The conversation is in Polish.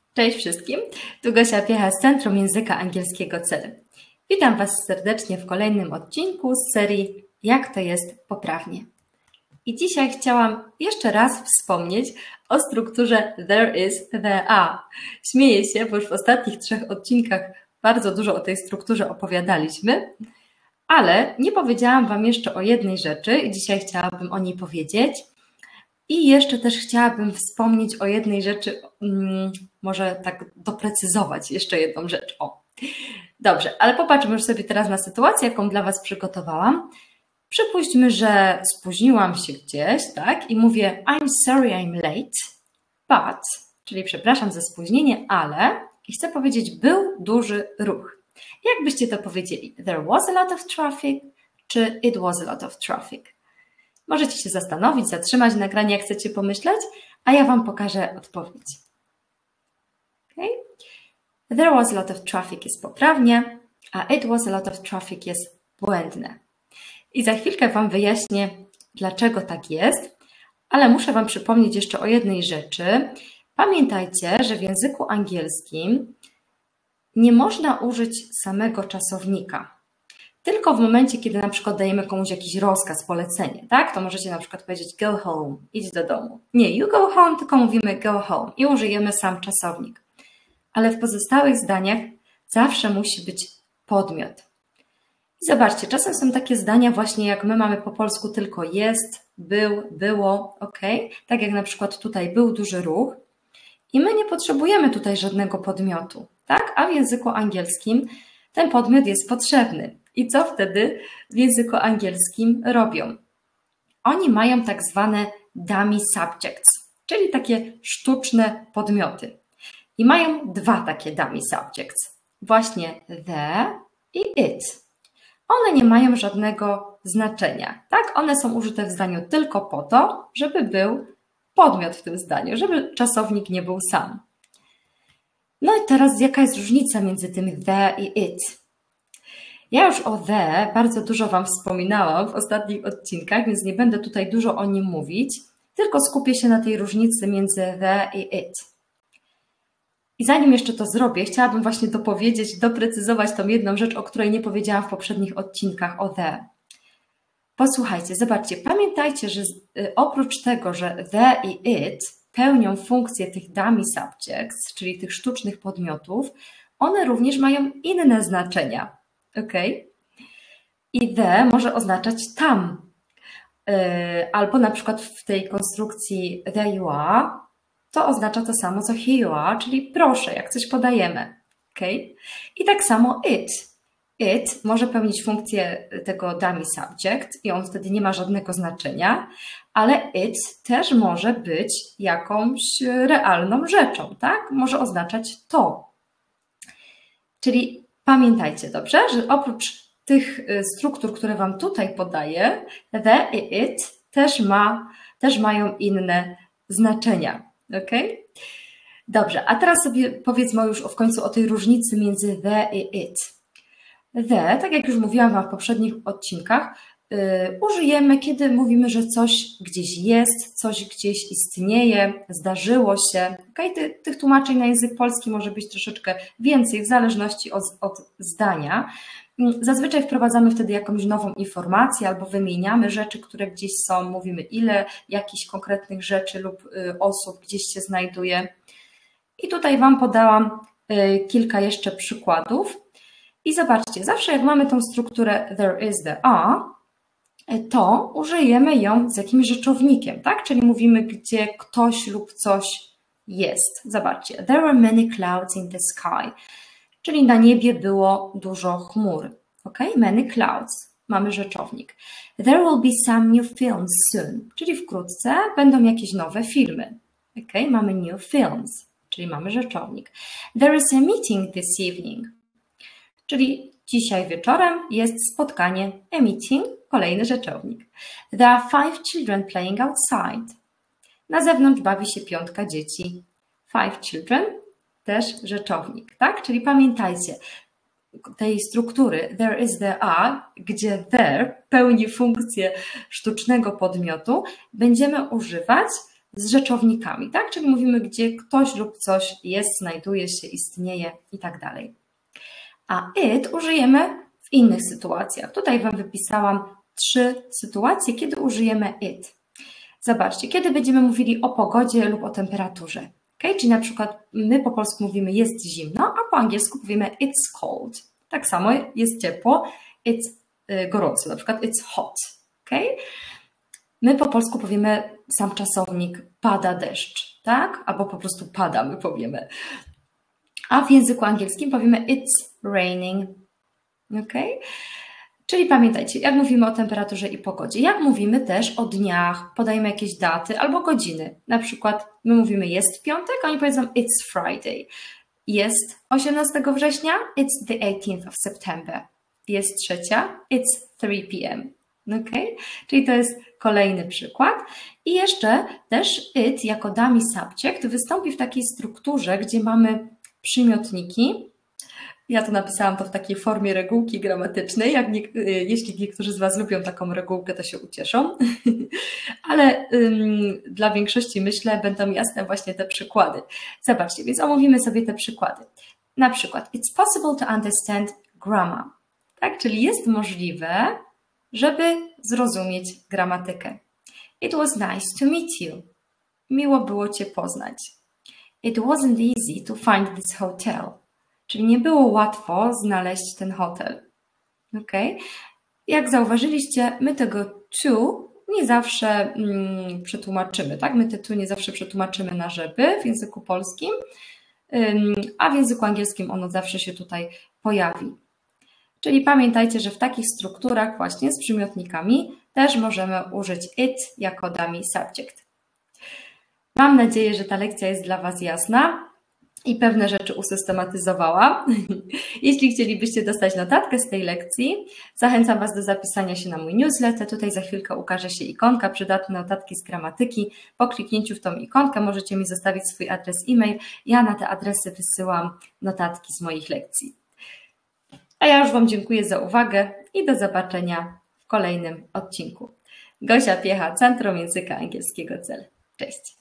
Cześć wszystkim, tu Gosia Piecha z Centrum Języka Angielskiego CEL. Witam Was serdecznie w kolejnym odcinku z serii Jak to jest poprawnie. I dzisiaj chciałam jeszcze raz wspomnieć o strukturze there is, there are. Śmieję się, bo już w ostatnich 3 odcinkach bardzo dużo o tej strukturze opowiadaliśmy, ale nie powiedziałam Wam jeszcze o jednej rzeczy i dzisiaj chciałabym o niej powiedzieć. I jeszcze też chciałabym wspomnieć o jednej rzeczy, może tak doprecyzować jeszcze jedną rzecz. Dobrze, ale popatrzmy już sobie teraz na sytuację, jaką dla Was przygotowałam. Przypuśćmy, że spóźniłam się gdzieś, tak? I mówię I'm sorry I'm late, but, czyli przepraszam za spóźnienie, ale, i chcę powiedzieć był duży ruch. Jak byście to powiedzieli? There was a lot of traffic, czy it was a lot of traffic? Możecie się zastanowić, zatrzymać nagranie, jak chcecie pomyśleć, a ja Wam pokażę odpowiedź. Okay? There was a lot of traffic jest poprawnie, a it was a lot of traffic jest błędne. I za chwilkę Wam wyjaśnię, dlaczego tak jest, ale muszę Wam przypomnieć jeszcze o jednej rzeczy. Pamiętajcie, że w języku angielskim nie można użyć samego czasownika. Tylko w momencie, kiedy na przykład dajemy komuś jakiś rozkaz, polecenie, tak? To możecie na przykład powiedzieć go home, idź do domu. Nie you go home, tylko mówimy go home i użyjemy sam czasownik. Ale w pozostałych zdaniach zawsze musi być podmiot. I zobaczcie, czasem są takie zdania właśnie jak my mamy po polsku tylko jest, był, było, ok? Tak jak na przykład tutaj był duży ruch i my nie potrzebujemy tutaj żadnego podmiotu, tak? A w języku angielskim ten podmiot jest potrzebny. I co wtedy w języku angielskim robią? Oni mają tak zwane dummy subjects, czyli takie sztuczne podmioty. I mają 2 takie dummy subjects. Właśnie the i it. One nie mają żadnego znaczenia. Tak? One są użyte w zdaniu tylko po to, żeby był podmiot w tym zdaniu, żeby czasownik nie był sam. No i teraz jaka jest różnica między tym the i it? Ja już o the bardzo dużo Wam wspominałam w ostatnich odcinkach, więc nie będę tutaj dużo o nim mówić, tylko skupię się na tej różnicy między the i it. I zanim jeszcze to zrobię, chciałabym właśnie dopowiedzieć, doprecyzować tą jedną rzecz, o której nie powiedziałam w poprzednich odcinkach o the. Posłuchajcie, zobaczcie, pamiętajcie, że oprócz tego, że the i it pełnią funkcję tych dummy subjects, czyli tych sztucznych podmiotów, one również mają inne znaczenia. Okay? I the może oznaczać tam. Albo na przykład w tej konstrukcji there you are to oznacza to samo co here you are, czyli proszę, jak coś podajemy. Okay? I tak samo it. It może pełnić funkcję tego dummy subject i on wtedy nie ma żadnego znaczenia, ale it też może być jakąś realną rzeczą, tak? Może oznaczać to. Czyli pamiętajcie dobrze, że oprócz tych struktur, które Wam tutaj podaję, the i it też mają inne znaczenia. Okay? Dobrze, a teraz sobie powiedzmy już w końcu o tej różnicy między the i it. The, tak jak już mówiłam Wam w poprzednich odcinkach, użyjemy, kiedy mówimy, że coś gdzieś jest, coś gdzieś istnieje, zdarzyło się. Okay? Tych tłumaczeń na język polski może być troszeczkę więcej, w zależności od zdania. Zazwyczaj wprowadzamy wtedy jakąś nową informację albo wymieniamy rzeczy, które gdzieś są, mówimy ile jakichś konkretnych rzeczy lub osób gdzieś się znajduje. I tutaj Wam podałam kilka jeszcze przykładów. I zobaczcie, zawsze jak mamy tą strukturę there is, there are, to użyjemy ją z jakimś rzeczownikiem, tak? Czyli mówimy, gdzie ktoś lub coś jest. Zobaczcie, there were many clouds in the sky, czyli na niebie było dużo chmur. Ok? Many clouds. Mamy rzeczownik. There will be some new films soon, czyli wkrótce będą jakieś nowe filmy. Ok? Mamy new films, czyli mamy rzeczownik. There is a meeting this evening, czyli dzisiaj wieczorem jest spotkanie, a meeting, kolejny rzeczownik. There are 5 children playing outside. Na zewnątrz bawi się 5 dzieci. 5 children, też rzeczownik, tak? Czyli pamiętajcie, tej struktury there is, there are, gdzie there pełni funkcję sztucznego podmiotu, będziemy używać z rzeczownikami, tak? Czyli mówimy, gdzie ktoś lub coś jest, znajduje się, istnieje i tak dalej. A it użyjemy w innych sytuacjach. Tutaj Wam wypisałam 3 sytuacje, kiedy użyjemy it. Zobaczcie, kiedy będziemy mówili o pogodzie lub o temperaturze. Okay? Czyli na przykład my po polsku mówimy jest zimno, a po angielsku powiemy it's cold. Tak samo jest ciepło, it's gorąco, na przykład it's hot. Okay? My po polsku powiemy sam czasownik pada deszcz, tak? Albo po prostu pada, my powiemy. A w języku angielskim powiemy it's raining. Okay? Czyli pamiętajcie, jak mówimy o temperaturze i pogodzie, jak mówimy też o dniach, podajemy jakieś daty albo godziny. Na przykład my mówimy jest piątek, a oni powiedzą it's Friday. Jest 18 września, it's the 18th of September. Jest trzecia, it's 3 p.m. Okay? Czyli to jest kolejny przykład. I jeszcze też it jako dummy subject wystąpi w takiej strukturze, gdzie mamy przymiotniki. Ja to napisałam to w takiej formie regułki gramatycznej. Jeśli niektórzy z Was lubią taką regułkę, to się ucieszą. Ale dla większości, myślę, będą jasne właśnie te przykłady. Zobaczcie, więc omówimy sobie te przykłady. Na przykład, it's possible to understand grammar. Tak? Czyli jest możliwe, żeby zrozumieć gramatykę. It was nice to meet you. Miło było Cię poznać. It wasn't easy to find this hotel. Czyli nie było łatwo znaleźć ten hotel. Okay? Jak zauważyliście, my tego to nie zawsze przetłumaczymy. Tak? My te to nie zawsze przetłumaczymy na żeby w języku polskim, a w języku angielskim ono zawsze się tutaj pojawi. Czyli pamiętajcie, że w takich strukturach właśnie z przymiotnikami też możemy użyć it jako dummy subject. Mam nadzieję, że ta lekcja jest dla Was jasna i pewne rzeczy usystematyzowała. Jeśli chcielibyście dostać notatkę z tej lekcji, zachęcam Was do zapisania się na mój newsletter. Tutaj za chwilkę ukaże się ikonka przydatne notatki z gramatyki. Po kliknięciu w tą ikonkę możecie mi zostawić swój adres e-mail. Ja na te adresy wysyłam notatki z moich lekcji. A ja już Wam dziękuję za uwagę i do zobaczenia w kolejnym odcinku. Gosia Piecha, Centrum Języka Angielskiego CEL. Cześć!